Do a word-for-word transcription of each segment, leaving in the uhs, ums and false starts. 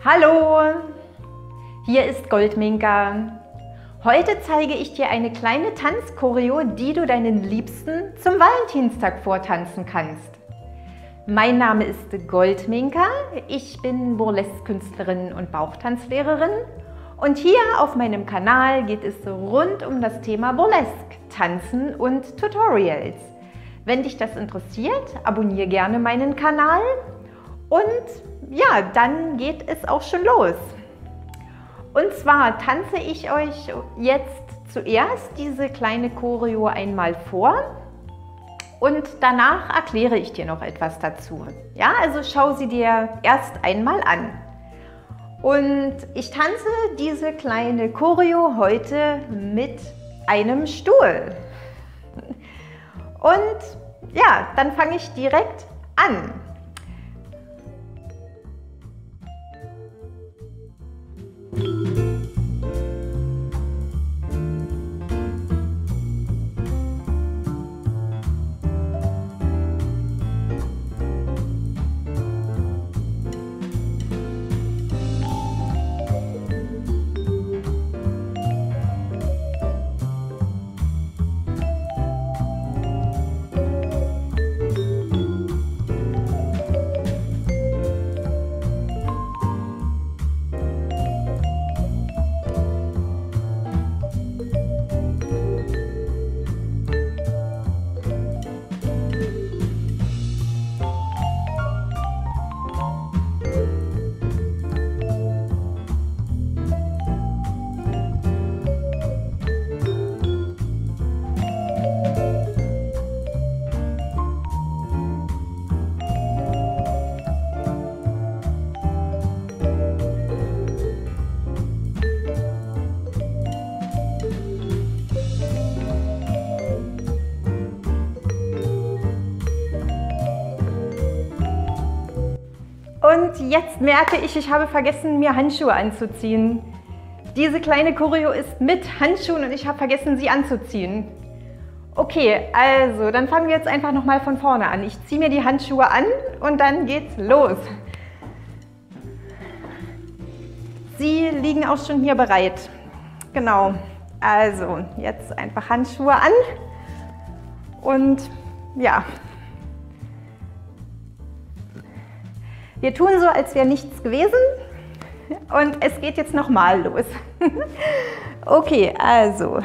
Hallo, hier ist Goldminka. Heute zeige ich dir eine kleine Tanzchoreo, die du deinen Liebsten zum Valentinstag vortanzen kannst. Mein Name ist Goldminka, ich bin Burlesque-Künstlerin und Bauchtanzlehrerin und hier auf meinem Kanal geht es rund um das Thema Burlesque, Tanzen und Tutorials. Wenn dich das interessiert, abonniere gerne meinen Kanal und ja, dann geht es auch schon los. Und zwar tanze ich euch jetzt zuerst diese kleine Choreo einmal vor und danach erkläre ich dir noch etwas dazu. Ja, also schau sie dir erst einmal an. Und ich tanze diese kleine Choreo heute mit einem Stuhl. Und ja, dann fange ich direkt an. Und jetzt merke ich, ich habe vergessen, mir Handschuhe anzuziehen. Diese kleine Choreo ist mit Handschuhen und ich habe vergessen, sie anzuziehen. Okay, also dann fangen wir jetzt einfach nochmal von vorne an. Ich ziehe mir die Handschuhe an und dann geht's los. Sie liegen auch schon hier bereit. Genau, also jetzt einfach Handschuhe an und ja. Wir tun so, als wäre nichts gewesen und es geht jetzt nochmal los. Okay, also.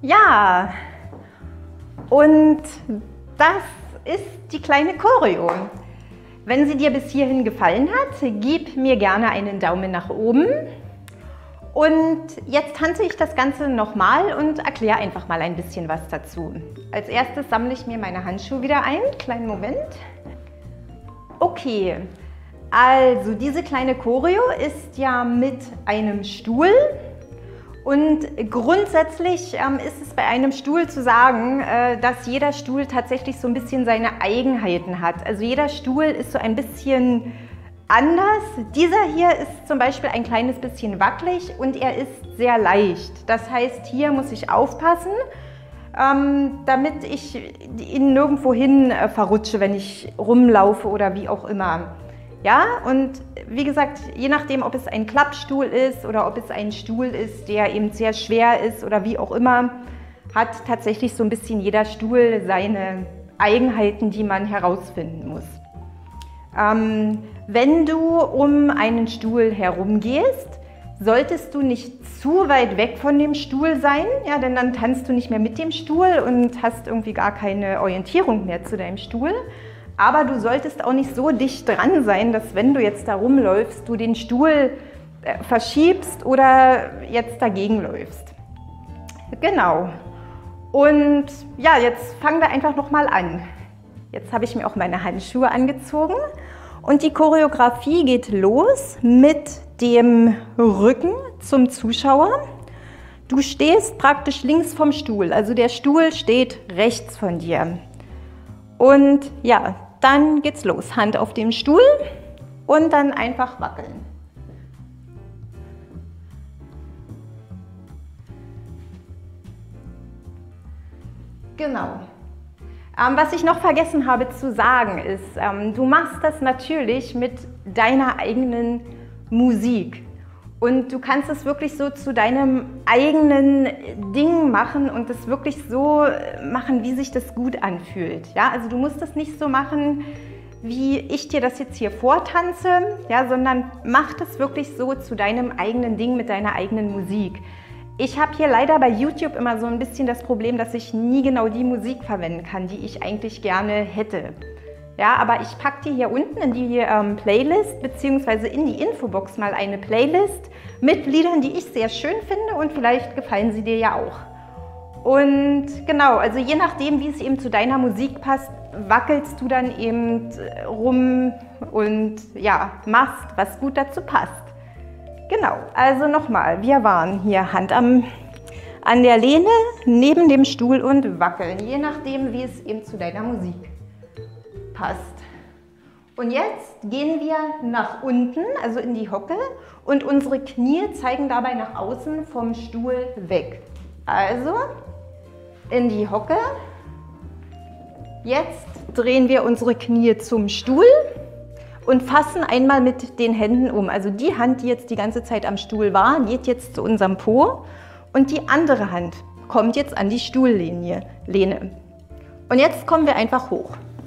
Ja, und das ist die kleine Choreo. Wenn sie dir bis hierhin gefallen hat, gib mir gerne einen Daumen nach oben. Und jetzt tanze ich das Ganze nochmal und erkläre einfach mal ein bisschen was dazu. Als erstes sammle ich mir meine Handschuhe wieder ein. Kleinen Moment. Okay, also diese kleine Choreo ist ja mit einem Stuhl. Und grundsätzlich ähm, ist es bei einem Stuhl zu sagen, äh, dass jeder Stuhl tatsächlich so ein bisschen seine Eigenheiten hat. Also jeder Stuhl ist so ein bisschen anders. Dieser hier ist zum Beispiel ein kleines bisschen wackelig und er ist sehr leicht. Das heißt, hier muss ich aufpassen, ähm, damit ich ihn nirgendwo hin äh, verrutsche, wenn ich rumlaufe oder wie auch immer. Ja, und wie gesagt, je nachdem, ob es ein Klappstuhl ist oder ob es ein Stuhl ist, der eben sehr schwer ist oder wie auch immer, hat tatsächlich so ein bisschen jeder Stuhl seine Eigenheiten, die man herausfinden muss. Ähm, wenn du um einen Stuhl herumgehst, solltest du nicht zu weit weg von dem Stuhl sein, ja, denn dann tanzt du nicht mehr mit dem Stuhl und hast irgendwie gar keine Orientierung mehr zu deinem Stuhl. Aber du solltest auch nicht so dicht dran sein, dass wenn du jetzt da rumläufst, du den Stuhl äh, verschiebst oder jetzt dagegen läufst. Genau. Und ja, jetzt fangen wir einfach nochmal an. Jetzt habe ich mir auch meine Handschuhe angezogen und die Choreografie geht los mit dem Rücken zum Zuschauer. Du stehst praktisch links vom Stuhl, also der Stuhl steht rechts von dir. Und ja, dann geht's los. Hand auf dem Stuhl und dann einfach wackeln. Genau. Ähm, was ich noch vergessen habe zu sagen ist, ähm, du machst das natürlich mit deiner eigenen Musik. Und du kannst es wirklich so zu deinem eigenen Ding machen und es wirklich so machen, wie sich das gut anfühlt. Ja, also du musst es nicht so machen, wie ich dir das jetzt hier vortanze, ja, sondern mach das wirklich so zu deinem eigenen Ding mit deiner eigenen Musik. Ich habe hier leider bei YouTube immer so ein bisschen das Problem, dass ich nie genau die Musik verwenden kann, die ich eigentlich gerne hätte. Ja, aber ich packe dir hier unten in die ähm, Playlist bzw. in die Infobox mal eine Playlist mit Liedern, die ich sehr schön finde und vielleicht gefallen sie dir ja auch. Und genau, also je nachdem, wie es eben zu deiner Musik passt, wackelst du dann eben rum und ja, machst, was gut dazu passt. Genau, also nochmal, wir waren hier Hand am, an der Lehne, neben dem Stuhl und wackeln, je nachdem, wie es eben zu deiner Musik passt. Und jetzt gehen wir nach unten, also in die Hocke, und unsere Knie zeigen dabei nach außen vom Stuhl weg. Also in die Hocke. Jetzt drehen wir unsere Knie zum Stuhl und fassen einmal mit den Händen um. Also die Hand, die jetzt die ganze Zeit am Stuhl war, geht jetzt zu unserem Po und die andere Hand kommt jetzt an die Stuhllehne. Lehne. Und jetzt kommen wir einfach hoch.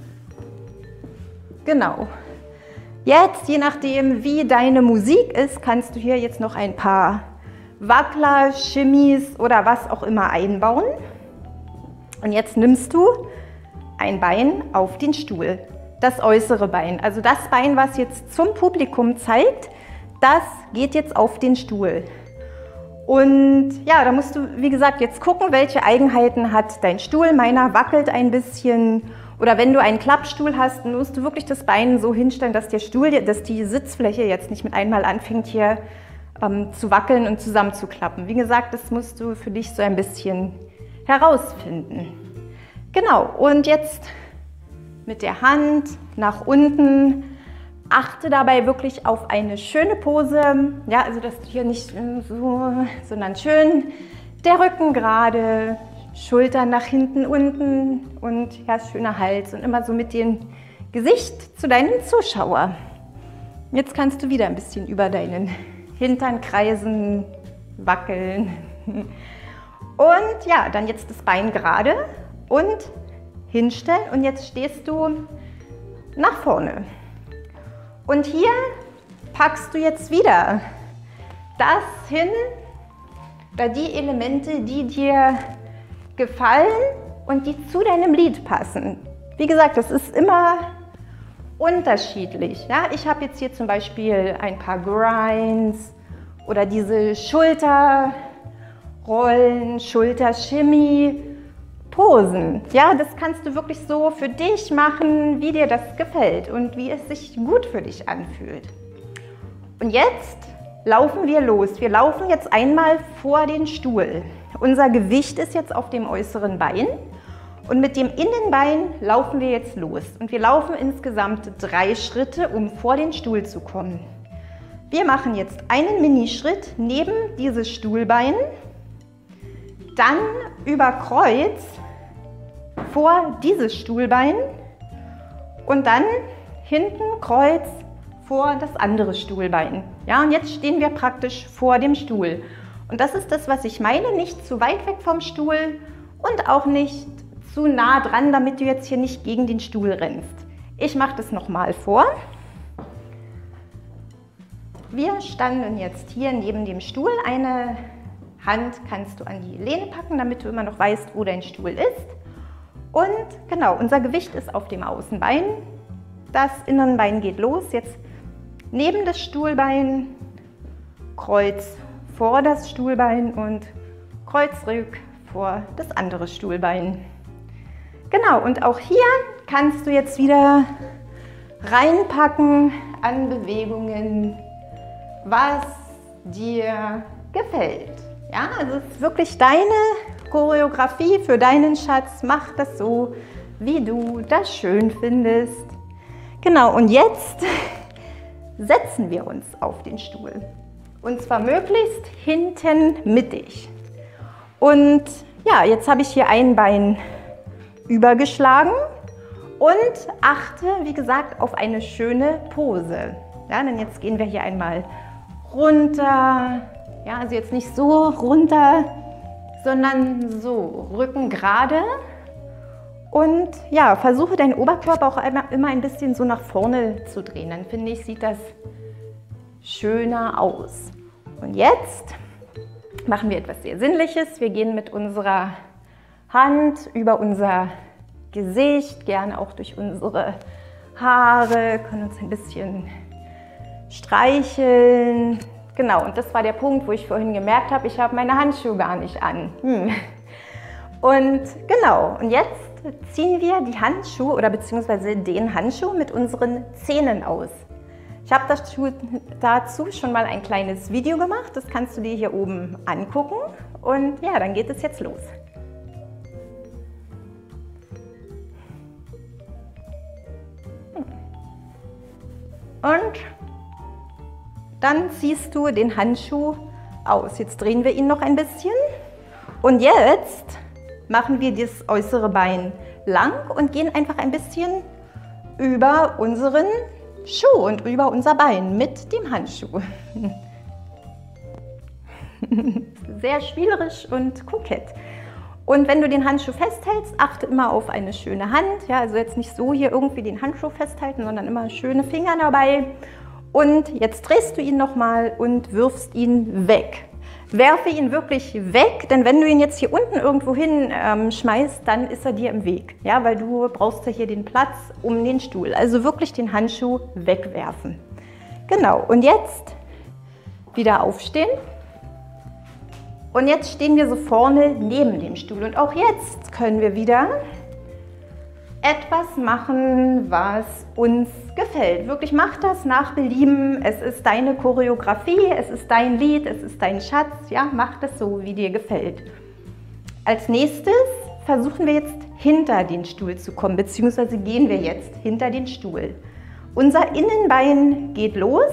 Genau. Jetzt, je nachdem, wie deine Musik ist, kannst du hier jetzt noch ein paar Wackler, Shimmies oder was auch immer einbauen. Und jetzt nimmst du ein Bein auf den Stuhl, das äußere Bein. Also das Bein, was jetzt zum Publikum zeigt, das geht jetzt auf den Stuhl. Und ja, da musst du, wie gesagt, jetzt gucken, welche Eigenheiten hat dein Stuhl. Meiner wackelt ein bisschen. Oder wenn du einen Klappstuhl hast, dann musst du wirklich das Bein so hinstellen, dass der Stuhl, dass die Sitzfläche jetzt nicht mit einmal anfängt hier ähm, zu wackeln und zusammenzuklappen. Wie gesagt, das musst du für dich so ein bisschen herausfinden. Genau, und jetzt mit der Hand nach unten. Achte dabei wirklich auf eine schöne Pose. Ja, also dass du hier nicht so, sondern schön der Rücken gerade, Schultern nach hinten, unten und ja, schöner Hals und immer so mit dem Gesicht zu deinem Zuschauer. Jetzt kannst du wieder ein bisschen über deinen Hintern kreisen, wackeln. Und ja, dann jetzt das Bein gerade und hinstellen und jetzt stehst du nach vorne. Und hier packst du jetzt wieder das hin, oder die Elemente, die dir gefallen und die zu deinem Lied passen. Wie gesagt, das ist immer unterschiedlich. Ja? Ich habe jetzt hier zum Beispiel ein paar Grinds oder diese Schulterrollen, Schultershimmy, Posen. Ja, das kannst du wirklich so für dich machen, wie dir das gefällt und wie es sich gut für dich anfühlt. Und jetzt laufen wir los. Wir laufen jetzt einmal vor den Stuhl. Unser Gewicht ist jetzt auf dem äußeren Bein und mit dem Innenbein laufen wir jetzt los. Und wir laufen insgesamt drei Schritte, um vor den Stuhl zu kommen. Wir machen jetzt einen Minischritt neben dieses Stuhlbein, dann über Kreuz vor dieses Stuhlbein und dann hinten Kreuz vor das andere Stuhlbein. Ja, und jetzt stehen wir praktisch vor dem Stuhl. Und das ist das, was ich meine, nicht zu weit weg vom Stuhl und auch nicht zu nah dran, damit du jetzt hier nicht gegen den Stuhl rennst. Ich mache das nochmal vor. Wir standen jetzt hier neben dem Stuhl. Eine Hand kannst du an die Lehne packen, damit du immer noch weißt, wo dein Stuhl ist. Und genau, unser Gewicht ist auf dem Außenbein. Das Innenbein geht los. Jetzt neben das Stuhlbein, Kreuz vor das Stuhlbein und Kreuzrück vor das andere Stuhlbein. Genau, und auch hier kannst du jetzt wieder reinpacken an Bewegungen, was dir gefällt. Ja, also es ist wirklich deine Choreografie für deinen Schatz. Mach das so, wie du das schön findest. Genau, und jetzt setzen wir uns auf den Stuhl. Und zwar möglichst hinten mittig. Und ja, jetzt habe ich hier ein Bein übergeschlagen und achte, wie gesagt, auf eine schöne Pose. Ja, denn jetzt gehen wir hier einmal runter. Ja, also jetzt nicht so runter, sondern so, Rücken gerade. Und ja, versuche deinen Oberkörper auch immer ein bisschen so nach vorne zu drehen. Dann finde ich, sieht das schöner aus. Und jetzt machen wir etwas sehr Sinnliches. Wir gehen mit unserer Hand über unser Gesicht, gerne auch durch unsere Haare, können uns ein bisschen streicheln. Genau, und das war der Punkt, wo ich vorhin gemerkt habe, ich habe meine Handschuhe gar nicht an. Hm. Und genau, und jetzt ziehen wir die Handschuhe oder beziehungsweise den Handschuh mit unseren Zähnen aus. Ich habe dazu schon mal ein kleines Video gemacht, das kannst du dir hier oben angucken. Und ja, dann geht es jetzt los. Und dann ziehst du den Handschuh aus. Jetzt drehen wir ihn noch ein bisschen. Und jetzt machen wir das äußere Bein lang und gehen einfach ein bisschen über unseren Schuh und über unser Bein mit dem Handschuh. Sehr spielerisch und kokett. Und wenn du den Handschuh festhältst, achte immer auf eine schöne Hand. Ja, also jetzt nicht so hier irgendwie den Handschuh festhalten, sondern immer schöne Finger dabei. Und jetzt drehst du ihn nochmal und wirfst ihn weg. Werfe ihn wirklich weg, denn wenn du ihn jetzt hier unten irgendwo hin ähm, schmeißt, dann ist er dir im Weg. Ja, weil du brauchst ja hier den Platz um den Stuhl. Also wirklich den Handschuh wegwerfen. Genau, und jetzt wieder aufstehen. Und jetzt stehen wir so vorne neben dem Stuhl. Und auch jetzt können wir wieder etwas machen, was uns gefällt. Wirklich, mach das nach Belieben. Es ist deine Choreografie, es ist dein Lied, es ist dein Schatz. Ja, mach das so, wie dir gefällt. Als nächstes versuchen wir jetzt hinter den Stuhl zu kommen, beziehungsweise gehen wir jetzt hinter den Stuhl. Unser Innenbein geht los.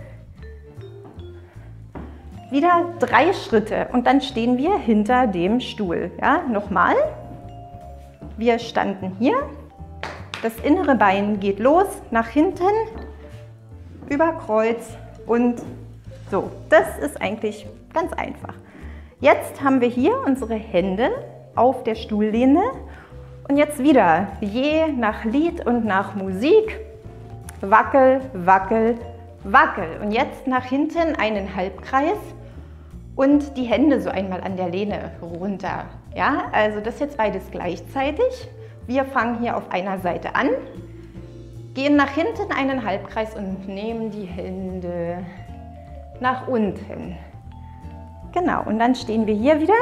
Wieder drei Schritte und dann stehen wir hinter dem Stuhl. Ja, nochmal. Wir standen hier. Das innere Bein geht los, nach hinten, über Kreuz und so. Das ist eigentlich ganz einfach. Jetzt haben wir hier unsere Hände auf der Stuhllehne und jetzt wieder, je nach Lied und nach Musik, wackel, wackel, wackel. Und jetzt nach hinten einen Halbkreis und die Hände so einmal an der Lehne runter. Ja, also das jetzt beides gleichzeitig. Wir fangen hier auf einer Seite an, gehen nach hinten einen Halbkreis und nehmen die Hände nach unten. Genau, und dann stehen wir hier wieder.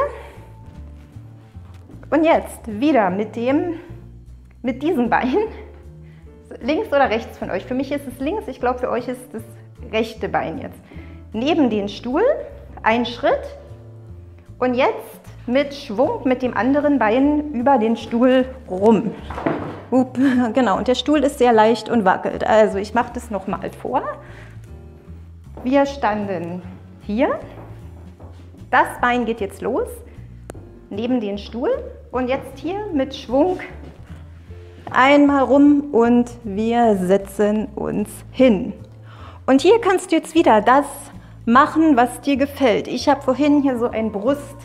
Und jetzt wieder mit dem, mit diesem Bein, links oder rechts von euch. Für mich ist es links, ich glaube für euch ist das rechte Bein jetzt. Neben den Stuhl, ein Schritt und jetzt mit Schwung mit dem anderen Bein über den Stuhl rum. Up, genau, und der Stuhl ist sehr leicht und wackelt. Also ich mache das nochmal vor. Wir standen hier, das Bein geht jetzt los, neben den Stuhl und jetzt hier mit Schwung einmal rum und wir setzen uns hin. Und hier kannst du jetzt wieder das machen, was dir gefällt. Ich habe vorhin hier so einen Brustkreis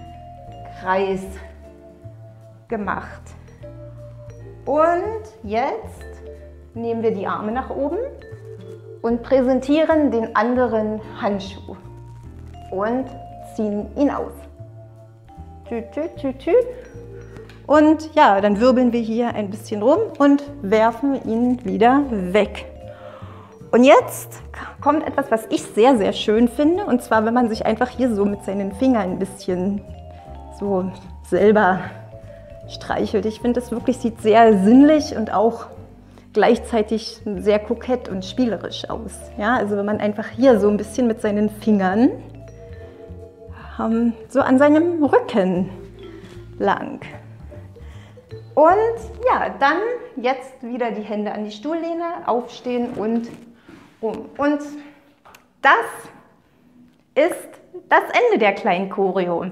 gemacht. Und jetzt nehmen wir die Arme nach oben und präsentieren den anderen Handschuh und ziehen ihn aus. Tüt, tüt, tüt, tüt. Und ja, dann wirbeln wir hier ein bisschen rum und werfen ihn wieder weg. Und jetzt kommt etwas, was ich sehr, sehr schön finde. Und zwar, wenn man sich einfach hier so mit seinen Fingern ein bisschen so selber streichelt. Ich finde, das wirklich sieht sehr sinnlich und auch gleichzeitig sehr kokett und spielerisch aus. Ja, also wenn man einfach hier so ein bisschen mit seinen Fingern ähm, so an seinem Rücken lang. Und ja, dann jetzt wieder die Hände an die Stuhllehne, aufstehen und um. Und das ist das Ende der kleinen Choreo.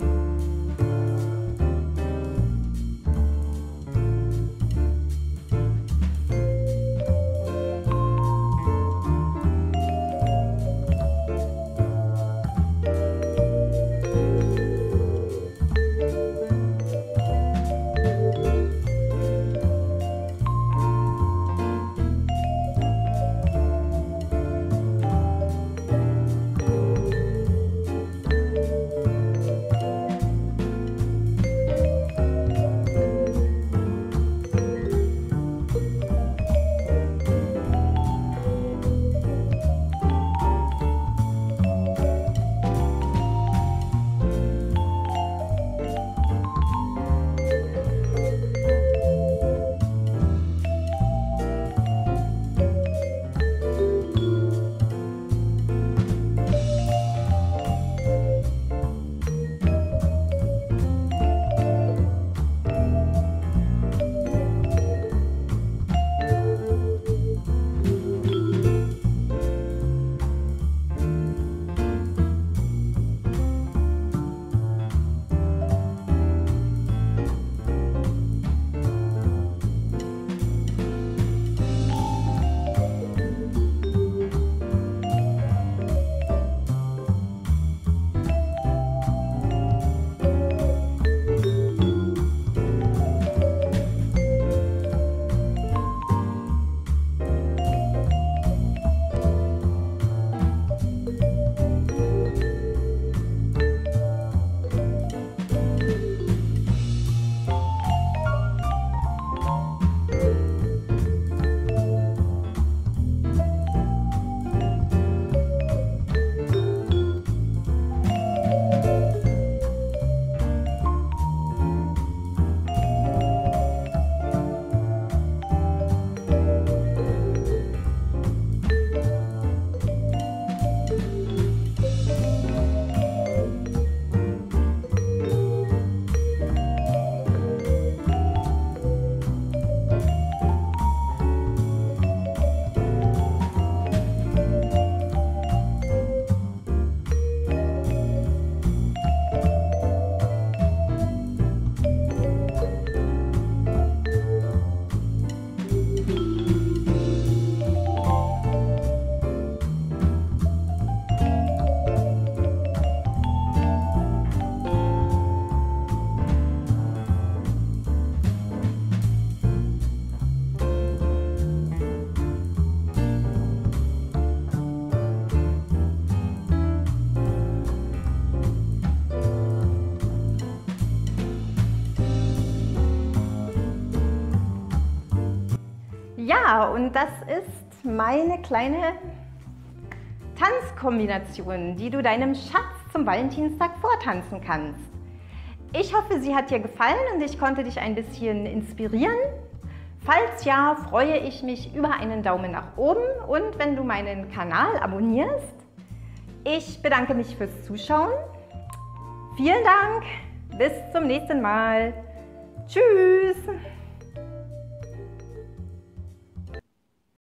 Ja, und das ist meine kleine Tanzkombination, die du deinem Schatz zum Valentinstag vortanzen kannst. Ich hoffe, sie hat dir gefallen und ich konnte dich ein bisschen inspirieren. Falls ja, freue ich mich über einen Daumen nach oben und wenn du meinen Kanal abonnierst. Ich bedanke mich fürs Zuschauen. Vielen Dank, bis zum nächsten Mal. Tschüss!